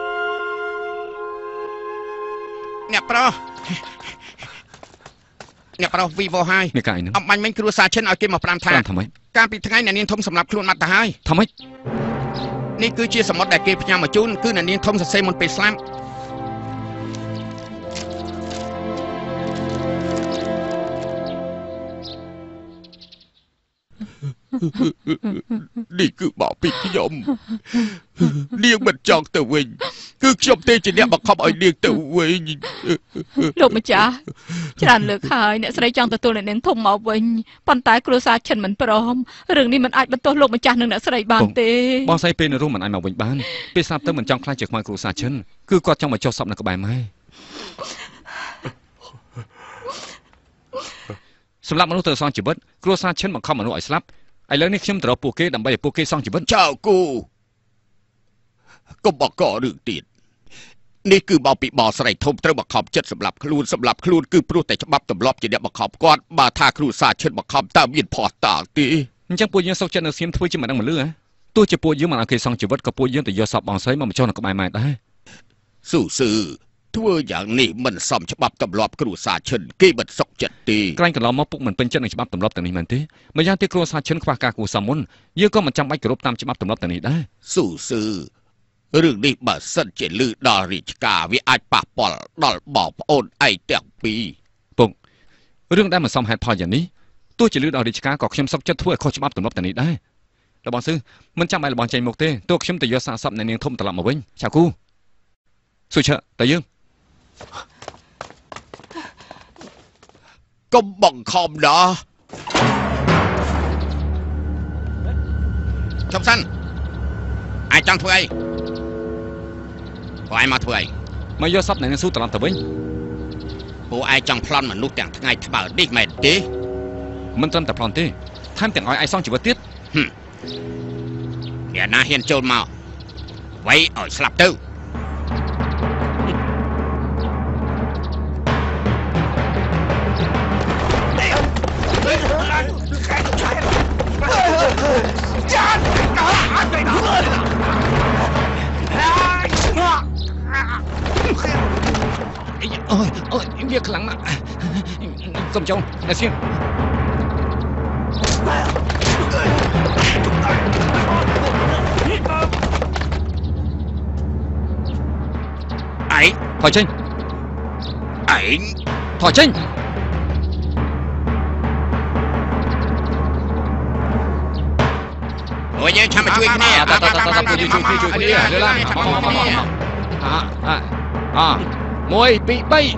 អ្នកប្រុសអ្នកប្រុសវីវ៉ូហើយនេះកាយនឹងអំបាញ់មិញគ្រួសារឈិនឲ្យគេមកប្រាំថាថាម៉េចកាលពីថ្ងៃអ្នកនាងធំសម្រាប់ខ្លួនមកទៅហើយថាម៉េចនេះគឺជាសមុទ្រដែលគេផ្ញើមកជូនគឺអ្នកនាងធំសរសេរមុនពេលស្លាប់នេះគឺបោកពីខ្ញុំនាងមិនចង់ទៅវិញគឺខ្ញុំទេជាអ្នកបង្ខំឲ្យនាងទៅវិញលោកម្ចាស់ច្រើនលើកហើយអ្នកស្រីចង់ទទួលអ្នកនាងធំមកវិញប៉ុន្តែគ្រួសារឈិនមិនព្រមរឿងនេះមិនអាចបន្ទោសលោកម្ចាស់និងអ្នកស្រីបានទេបងស្រីពេលនៅរស់មិនអាចមកវិញបានពេលស្លាប់ទៅមិនចង់ខ្លាចជាខ្មៅគ្រួសារឈិនគឺគាត់ចង់មកចុះសពនៅក្បែរម៉ែសម្រាប់មនុស្សទៅសងជីវិតគ្រួសារឈិនបង្ខំមនុស្សឲ្យស្លាប់ឥឡូវនេះខ្ញុំទៅរកពួកគេដើម្បីឲ្យពួកគេសងជីវិតចៅគូកុំបកករឿងទៀតនេះគឺបោកពីបោស្រីធំត្រូវបង្ខំចិត្តសម្រាប់ខ្លួនសម្រាប់ខ្លួនគឺព្រោះតែច្បាប់ទម្លាប់ជាអ្នកបង្ខំគាត់បើថាគ្រួសារឈិនបង្ខំតើមានភ័ស្តុតាងទេអញ្ចឹងពួកយើងសុខចិត្តនៅស្ងៀមធ្វើជាមិនដឹងមិនលឺហ៎ទោះជាពួកយើងមិនឲ្យគេសងជីវិតក៏ពួកយើងទៅយកសពបងស្រីមកបញ្ចុះនៅក្បែរម៉ែដែរស៊ូស៊ឺធ្វើយ៉ាងនេះមិនសមច្បាប់ទម្លាប់គ្រួសារឈិនគេមិនសុខចិត្តទេក្រែងកន្លងមកពុកមិនពេញចិត្តនឹងច្បាប់ទម្លាប់ទាំងនេះមែនទេម្យ៉ាងទៀតគ្រួសារឈិនខ្វះការគួរសមមុនយើងក៏មិនចាំបាច់គោរពតាមច្បាប់ទម្លាប់ទាំងនេះដែរស៊ូស៊ឺរឿងនេះបើសិនជាលឺដល់រាជការវាអាចប៉ះពាល់ដល់បងប្អូនឯងទាំងពីរពុករឿងដែលមិនសមហេតុផលយ៉ាងនេះទោះជាលឺដល់រាជការក៏ខ្ញុំសុខចិត្តធ្វើឲ្យខុសច្បាប់ទម្លាប់ទាំងនេះដែរលោកបងស៊ឺមិនចាំបាច់លោកបងចេញមុខទេទោះខ្ញុំទៅយកសាកសពនៅនាងធំត្រឡប់មកវិញឆាគូស៊ូឆាតើយើងកុំបង្ខំណាចប់សិនអាចចង់ធ្វើអីពួកឯងមកធ្វើអីមកយកសពនៅនាងស៊ូត្រឡប់ទៅវិញពួកឯងចង់ប្លន់មនុស្សទាំងថ្ងៃថ្មើរនេះមែនទេមិនត្រឹមតែប្លន់ទេថែមទាំងឲ្យឯងសងជីវិតទៀតអ្នកណាហ៊ានចូលមកវាយឲ្យស្លាប់ទៅអូយអូយវាខ្លាំងណាស់កុំចង់តែសៀងអីថយចេញអីថយចេញអូយយើងចាំមកជួយគ្នាតើតើតើតើជួយជួយជួយគ្នាលើឡាអាអាអាមួយពីរបី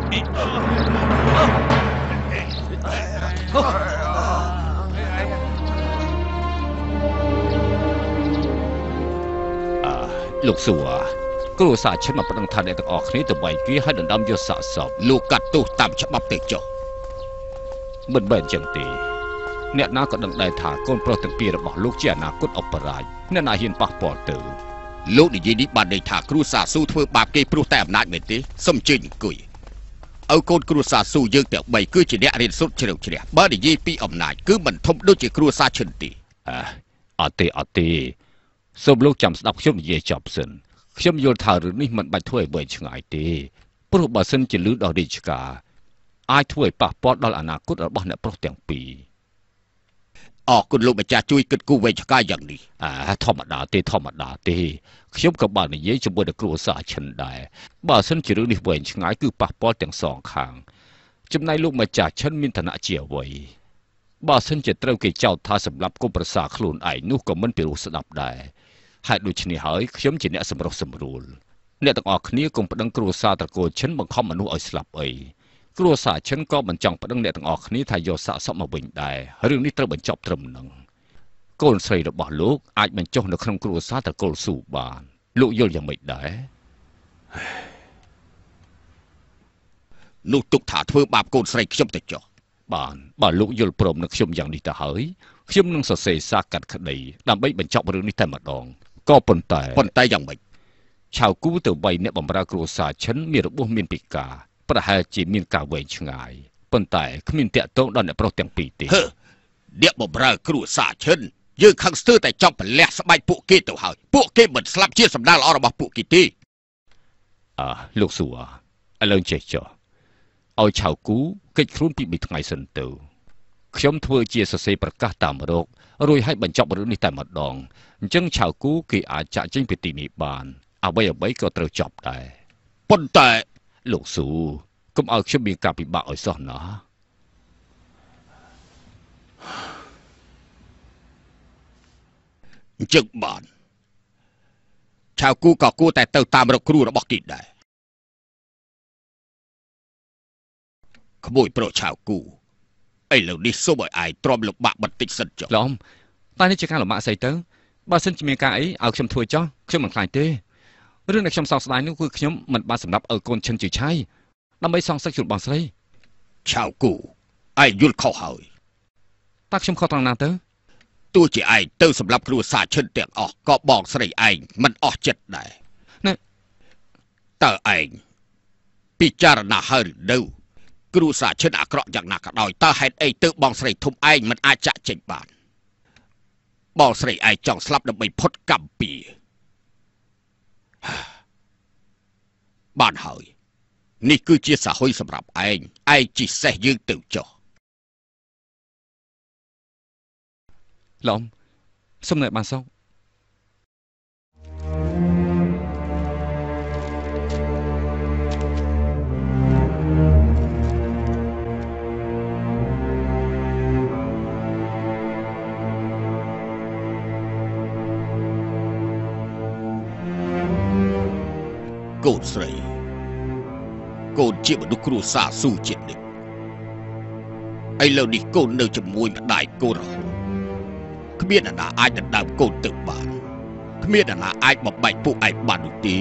លោកសួរគ្រួសារឈិនមកប្តឹងថាអ្នកទាំងអស់គ្នាទៅវាយគេឲ្យដណ្ដើមយកសាកសពលោកកាត់ទោសតាមច្បាប់ទៅចុះមិនបែបចឹងទេអ្នកណាក៏ដឹងដែរថាកូនប្រុសទាំងពីររបស់លោកជាអនាគតអបរាជអ្នកណាហ៊ានប៉ះពាល់ទៅលោកនិយាយនេះបានន័យថាគ្រួសារស៊ូធ្វើបាបគេព្រោះតែអំណាចមែនទេសូមជើញអង្គុយឲ្យកូនគ្រួសារស៊ូយើងទាំងបីគឺជាអ្នករៀនសូត្រជ្រៅជ្រះបើនិយាយពីអំណាចគឺមិនធំដូចជាគ្រួសារឈិនទេអើអត់ទេអត់ទេសូមលោកចាំស្ដាប់ខ្ញុំនិយាយចប់សិនខ្ញុំយល់ថារឿងនេះមិនបាច់ធ្វើឲ្យវែងឆ្ងាយទេព្រោះបើសិនជាលឺដល់រាជការអាចធ្វើឲ្យប៉ះពាល់ដល់អនាគតរបស់អ្នកប្រុសទាំងពីរអរគុណលោកម្ចាស់ជួយគិតគូរវែងឆ្ងាយយ៉ាងនេះអាធម្មតាទេធម្មតាទេខ្ញុំក៏បាននិយាយជាមួយនឹងគ្រួសារឈិនដែរបើសិនជារឿងនេះវែងឆ្ងាយគឺប៉ះពាល់ទាំងសងខាងចំណែកលោកម្ចាស់ឈិនមានឋានៈជាអ្វីបើសិនជាត្រូវគេចោទថាសម្លាប់កុំប្រសាខ្លួនឯងនោះក៏មិនពិរោះស្ដាប់ដែរហេតុដូច្នេះហើយខ្ញុំជាអ្នកសម្រុះសម្រួលអ្នកទាំងអស់គ្នាកុំប្តឹងគ្រួសារត្រកូលឈិនបង្ខំមនុស្សឲ្យស្លាប់អីគ្រួសារឈិនក៏មិនចង់ប្តឹងអ្នកទាំងអស់គ្នាថាយកសាកសពមកវិញដែររឿងនេះត្រូវបញ្ចប់ត្រឹមហ្នឹងកូនស្រីរបស់លោកអាចបញ្ចុះនៅក្នុងគ្រួសារត្រកូលស៊ូបានលោកយល់យ៉ាងម៉េចដែរនោះទុកថាធ្វើបាបកូនស្រីខ្ញុំទៅចុះបានបើលោកយល់ព្រមនឹងខ្ញុំយ៉ាងនេះទៅហើយខ្ញុំនឹងសរសេរសារកាត់ក្តីដើម្បីបញ្ចប់រឿងនេះតែម្ដងក៏ប៉ុន្តែប៉ុន្តែយ៉ាងម៉េចឆៅគូទៅបីអ្នកបម្រើគ្រួសារឈិនមានរបួសមានពិការប្រហែលជាមានការវែងឆ្ងាយប៉ុន្តែគ្មានតាក់ទងដល់អ្នកប្រុសទាំងពីរទេអ្នកបម្រើគ្រួសារឈិនយើងខឹងស្ទើរតែចង់ប្រលះស្បែកពួកគេទៅហើយពួកគេមិនស្លាប់ជាសម្ដារល្អរបស់ពួកគេទេអើលោកសួរឥឡូវចេះចុះឲ្យឆៅគូកិច្ចខ្លួនពីបីថ្ងៃសិនទៅខ្ញុំធ្វើជាសរសេរប្រកាសតាមរោគរួចឲ្យបញ្ចប់រឿងនេះតែម្ដងអញ្ចឹងឆៅគូគេអាចចាក់ចេញពីទីនេះបានអ្វីអ្វីក៏ត្រូវចប់ដែរប៉ុន្តែលោកស៊ូកុំឲ្យខ្ញុំមានការពិបាកឲ្យសោះណាអញ្ចឹងបានឆៅគូក៏គួរតែទៅតាមរកគ្រូរបស់គេដែរក្មួយប្រុសឆៅគូឥឡូវនេះសូមឲ្យឯងទ្រាំលំបាកបន្តិចសិនចុះឡំតែនេះជាការលំបាកស្អីទៅបើសិនជាមានការអីឲ្យខ្ញុំធ្វើចុះខ្ញុំមិនខ្លាចទេរឿងដែលខ្ញុំសោកស្ដាយនោះគឺខ្ញុំមិនបានសម្រាប់ឲ្យកូនឈិនជាឆៃដើម្បីសងសឹកជួបបងស្រីឆៅគូឯងយល់ខុសហើយតើខ្ញុំខុសត្រង់ណាទៅទោះជាឯងទៅសម្រាប់គ្រួសារឈិនទាំងអស់ក៏បងស្រីឯងមិនអស់ចិត្តដែរណាតើឯងពិចារណាហើយឬនៅគ្រួសារឈិនអាក្រក់យ៉ាងណាក៏ដោយតើហេតុអីទើបបងស្រីធំឯងមិនអាចចាក់ចេញបានបងស្រីឯងចង់ស្លាប់ដើម្បីផុតកម្មពៀបានហើយនេះគឺជាសាហុយសម្រាប់ឯងឯងជីសេះយើងទៅចុះឡំសុំនៅបានសោកកូនស្រីកូនជាមនុស្សគ្រួសារស៊ូជាតិនេះឥឡូវនេះកូននៅជាមួយម្ដាយកូនរហូតគ្មានអ្នកណាអាចដណ្ដើមកូនទៅបានគ្មានអ្នកណាអាចបំបែកពួកឯងបាននោះទេ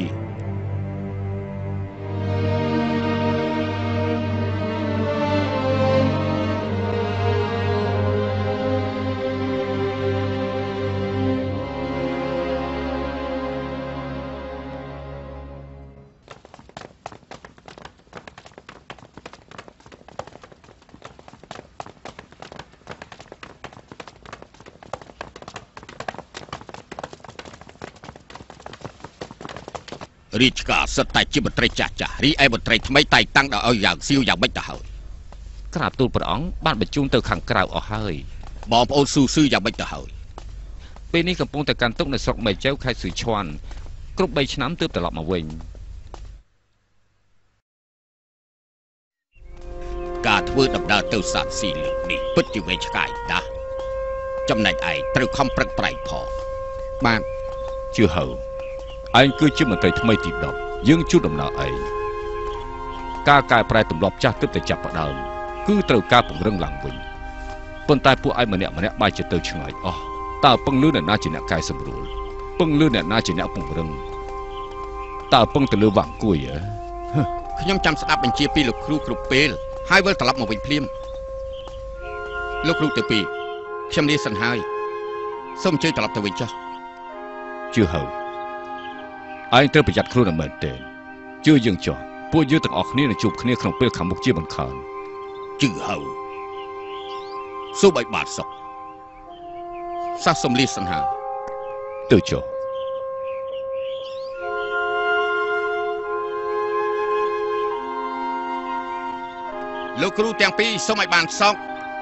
រាជការសិតតែជាមន្ត្រីចាស់ចាស់រីឯមន្ត្រីថ្មីតែងតាំងដល់ឲ្យយ៉ាងស៊ីវយ៉ាងម៉េចទៅហើយក្រាបទូលព្រះអង្គបានបញ្ជូនទៅខាងក្រៅអស់ហើយបងប្អូនស៊ូស៊ឺយ៉ាងម៉េចទៅហើយពេលនេះកំពុងតែកាន់ទុកនៅស្រុកមេជើខេត្តស៊ូឈ្វានគ្រប់បីឆ្នាំទើបត្រឡប់មកវិញការធ្វើដំណើរទៅសាត់ស៊ីលើកនេះពិតជាវែងឆ្ងាយណាស់ចំណែកឯងត្រូវខំប្រឹងប្រែងផងបាទជឿហើយឯងគឺជាមន្ត្រីថ្មីទីដប់យើងជួបដំណើរឯងការកែប្រែទម្លាប់ចាស់ទើបតែចាប់ផ្ដើមគឺត្រូវការពង្រឹងឡើងវិញប៉ុន្តែពួកឯងម្នាក់ម្នាក់បែរជាទៅឆ្ងាយអស់តើពឹងលឺអ្នកណាជាអ្នកកែសម្រួលពឹងលឺអ្នកណាជាអ្នកពង្រឹងតើពឹងទៅលើវ៉ាងគួយហ៎ខ្ញុំចាំស្ដាប់បញ្ជាពីលោកគ្រូគ្រប់ពេលហើយវិលត្រឡប់មកវិញភ្លាមលោកគ្រូទៅពីខ្ញុំលាសិនហើយសូមអញ្ជើញត្រឡប់ទៅវិញចុះជឿហើយឯងត្រូវប្រយ័ត្នខ្លួនមែនទេជឿយើងចុះពួកយើងទាំងអស់គ្នានឹងជួបគ្នាក្នុងពេលខាងមុខជាបង្កើនជឿហើយសូមឲ្យបានសុខសាសសំលីសិនហើយទៅចុះលោកគ្រូទាំងពីរសូមឲ្យបានសុខ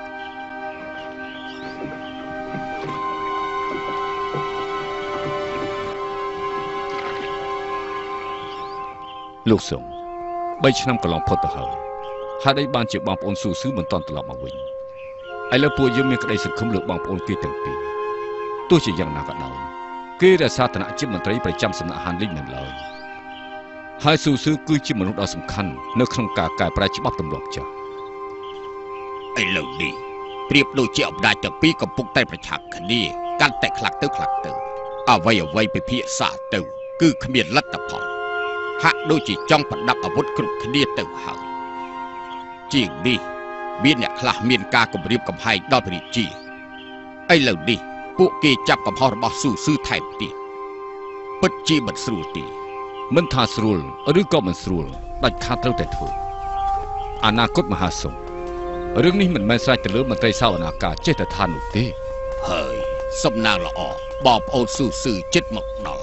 លោកសុំបីឆ្នាំកន្លងផុតទៅហើយហើយឯងបានជាបងប្អូនស៊ូស៊ឺមិនតន់ត្រឡប់មកវិញឥឡូវពួកយើងមានក្តីសង្ឃឹមលើបងប្អូនគេទាំងពីរទោះជាយ៉ាងណាក៏ដោយគេរក្សាឋានៈជាមន្ត្រីប្រចាំសំណាក់ហានលីងនៅឡើយហើយស៊ូស៊ឺគឺជាមនុស្សដ៏សំខាន់នៅក្នុងការកែប្រែច្បាប់ទម្លាប់ចាស់ឥឡូវនេះប្រៀបដូចជាអំណាចទាំងពីរកំពុងតែប្រឆាំងគ្នាកាន់តែខ្លាំងទៅខ្លាំងទៅអ្វីអ្វីពិភាក្សាទៅគឺគ្មានលទ្ធផលហាក់ដូចជាចង់ប្រដាប់អាវុធគ្រប់គ្នាទៅហើយជាងនេះមានអ្នកខ្លះមានការគំរាមកំហែងដល់ព្រះរាជាឥឡូវនេះពួកគេចាប់កំហុសរបស់ស៊ូស៊ឺថែមទៀតពិតជាមិនស្រួលទេមិនថាស្រួលឬក៏មិនស្រួលដាច់ខាតត្រូវតែធ្វើអនាគតមហាសុខរឿងនេះមិនមែនស្រេចទៅលើមន្ត្រីសាវនាការចេះតែថានោះទេហើយសំណាងល្អបងប្អូនស៊ូស៊ឺចិត្តមកដល់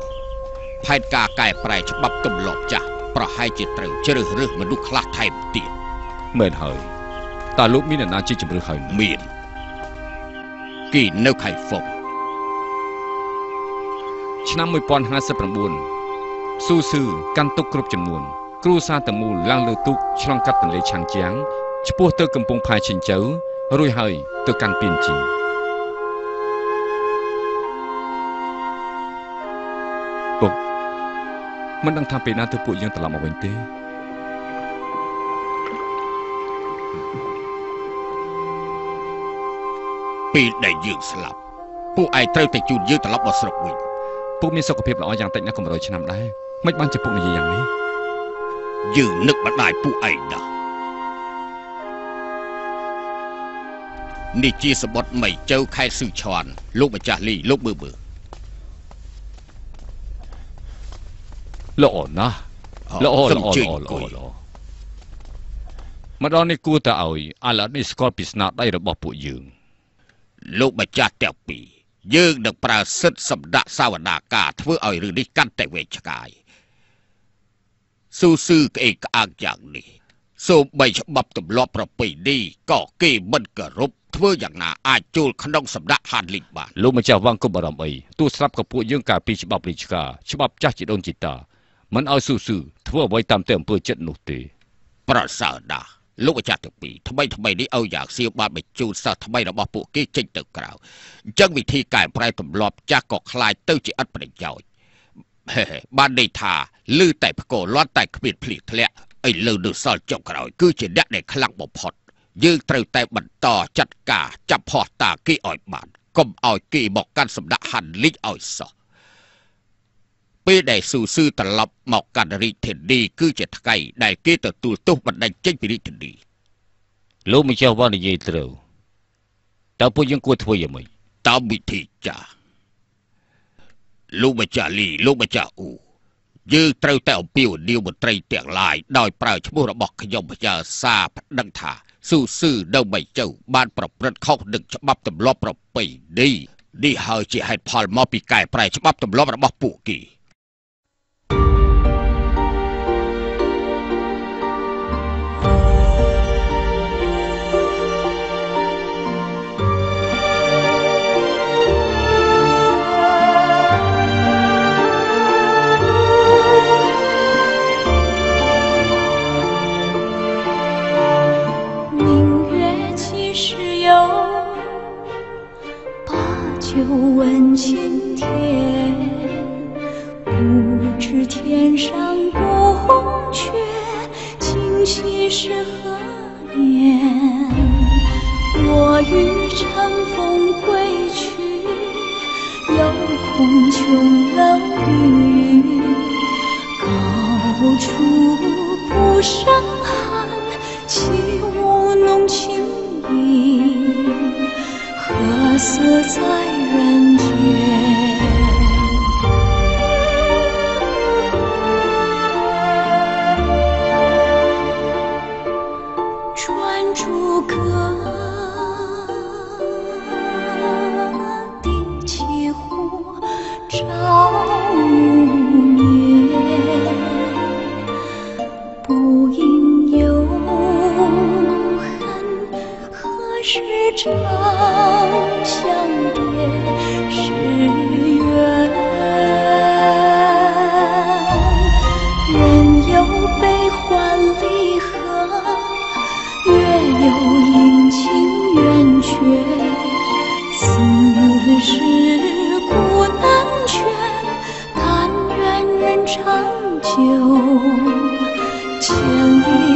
ផែនការកែប្រែច្បាប់ទម្លាប់ចាស់ប្រហែលជាត្រូវជ្រើសរើសមនុស្សខ្លះថែមទៀតមែនហើយតើលោកមានអ្នកណាជាជំរឿហើយមានគេនៅខៃហ្វុកឆ្នាំmột nghìn không trăm hai mươi chínស៊ូស៊ឺកាន់ទុកគ្រប់ចំនួនគ្រួសារទាំងមូលឡើងលើទូកឆ្លងកាត់ទន្លេឆាងជាងឆ្ពោះទៅកំពង់ផែឈិនជៅរួចហើយទៅកាន់ពីនជីពុកមិនដឹងថាពេលណាទៅពួកយើងត្រឡប់មកវិញទេពេលដែលយើងស្លាប់ពួកឯងត្រូវតែជូនយើងត្រឡប់មកស្រុកវិញពុកមានសុខភាពល្អយ៉ាងតិចណាស់ក៏មួយរយឆ្នាំដែរមិនបានជាពុកនិយាយយ៉ាងនេះយើងនឹកម្ដាយពួកឯងណាស់នេះជាសម្បត្តិមីជើខេត្តស៊ឺឆាន់លោកម្ចាស់លីលោកមើលមើលល្អណាស់ល្អល្អល្អល្អម្ដងនេះគួរតែឲ្យអាឡានេះស្គាល់ពីស្នាដៃរបស់ពួកយើងលោកម្ចាស់ទាំងពីរយើងនឹងប្រើសិទ្ធិសម្ដេចសាវនាការធ្វើឲ្យរឿងនេះកាន់តែវែងឆ្ងាយស៊ូស៊ឺក្អេកក្អាកយ៉ាងនេះសូម្បីច្បាប់ទម្លាប់ប្រពៃណីក៏គេមិនគោរពធ្វើយ៉ាងណាអាចចូលក្នុងសម្ដេចហានលីបានលោកម្ចាស់វ៉ាងគុំអារម្មណ៍អីទោះស្រាប់ក៏ពួកយើងការពីច្បាប់រាជការច្បាប់ចាស់ជីដូនជីតាមិនឲ្យស៊ូស៊ឺធ្វើអ្វីតាមតែអំពើចិត្តនោះទេប្រសើរណាស់លោកម្ចាស់ទាំងពីរថ្មីថ្មីនេះឲ្យយ៉ាងសៀវបានបញ្ជូនសិស្សថ្មីរបស់ពួកគេចេញទៅក្រៅអញ្ចឹងវិធីកែប្រែទម្លាប់ចាស់ក៏คล้ายទៅជាឥតប្រយោជន៍បានន័យថាលឺតែផ្គរលាត់តែគ្មានភ្លៀងធ្លាក់ឥឡូវនៅសល់ចុងក្រោយគឺជាអ្នកដែលខ្លាំងបំផុតយើងត្រូវតែបន្តចាត់ការចាប់ផោះតាគេឲ្យបានកុំឲ្យគេមកកាន់សម្ដេចហាន់លីឲ្យសោះពេលដែលស៊ូស៊ឺត្រឡប់មកកាន់រាជធានីគឺជាថ្ងៃដែលគេទទួលទោសបណ្តេញចេញពីរាជធានីលោកម្ចាស់វ៉ានិយាយត្រូវតើពួកយើងគួរធ្វើយ៉ាងម៉េចតាមវិធីចាស់លោកម្ចាស់លីលោកម្ចាស់អ៊ូយើងត្រូវតែអំពាវនាវមន្ត្រីទាំងឡាយដោយប្រើឈ្មោះរបស់ខ្ញុំបញ្ញាសាប្តឹងថាស៊ូស៊ឺនៅបៃជៅបានប្រព្រឹត្តខុសនឹងច្បាប់ទម្លាប់ប្រពៃណីនេះហើយជាហេតុផលមកពីកែប្រែច្បាប់ទម្លាប់របស់ពួកគេ问青天，不知天上宫阙，今夕是何年？我欲乘风归去，又恐琼楼玉宇，高处不胜寒，起舞弄清影，何色在人间？转朱阁，定几户，照无眠，不应有恨，何时长相别是缘？人有悲欢离合，月有阴晴圆缺，此事古难全，但愿人长久，千里